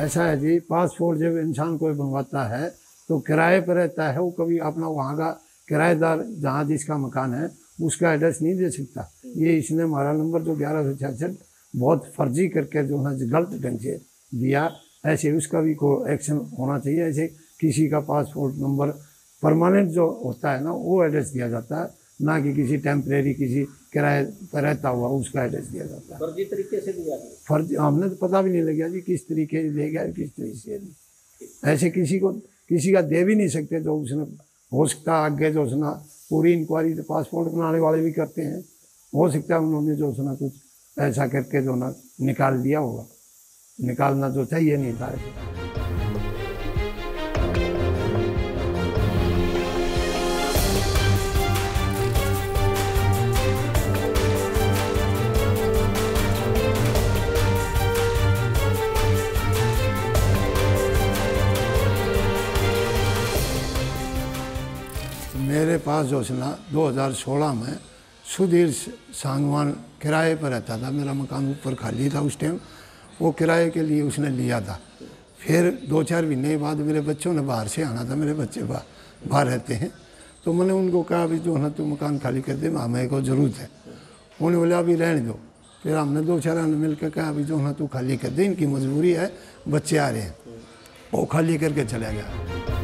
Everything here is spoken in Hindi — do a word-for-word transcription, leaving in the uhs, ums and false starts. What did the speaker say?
ऐसा है जी, पासपोर्ट जब इंसान कोई बनवाता है तो किराए पर रहता है, वो कभी अपना वहाँ का किराएदार जहाँ जिसका मकान है उसका एड्रेस नहीं दे सकता। ये इसने हमारा नंबर जो ग्यारह सौ छियासठ बहुत फर्जी करके जो है गलत ढंग से दिया, ऐसे उसका भी कोई एक्शन होना चाहिए। ऐसे किसी का पासपोर्ट नंबर परमानेंट जो होता है ना वो एड्रेस दिया जाता है, ना कि किसी टेम्परेरी किसी किराए पर रहता हुआ उसका एड्रेस दिया जाता है। फर्जी तरीके से दिया फर्जी हमने तो पता भी नहीं लगा जी किस तरीके से दे गया किस तरीके से। ऐसे किसी को किसी का दे भी नहीं सकते, जो उसने हो सकता आगे जो सुना पूरी इंक्वायरी तो पासपोर्ट बनाने वाले भी करते हैं, हो सकता है उन्होंने जो सुना कुछ ऐसा करके जो ना निकाल दिया होगा, निकालना जो चाहिए नहीं था। मेरे पास जो है ना दो हज़ार सोलह में सुधीर सांगवान किराए पर रहता था, मेरा मकान ऊपर खाली था उस टाइम, वो किराए के लिए उसने लिया था। फिर दो चार महीने बाद मेरे बच्चों ने बाहर से आना था, मेरे बच्चे बाहर बाहर रहते हैं, तो मैंने उनको कहा अभी जो है ना तू मकान खाली कर दे, हमें को ज़रूरत है। उन्होंने बोला अभी रहने दो। फिर हमने दो चार ने मिल कर कहा अभी जो है ना तू खाली कर दे, इनकी मजबूरी है, बच्चे आ रहे हैं। वो खाली करके चला गया।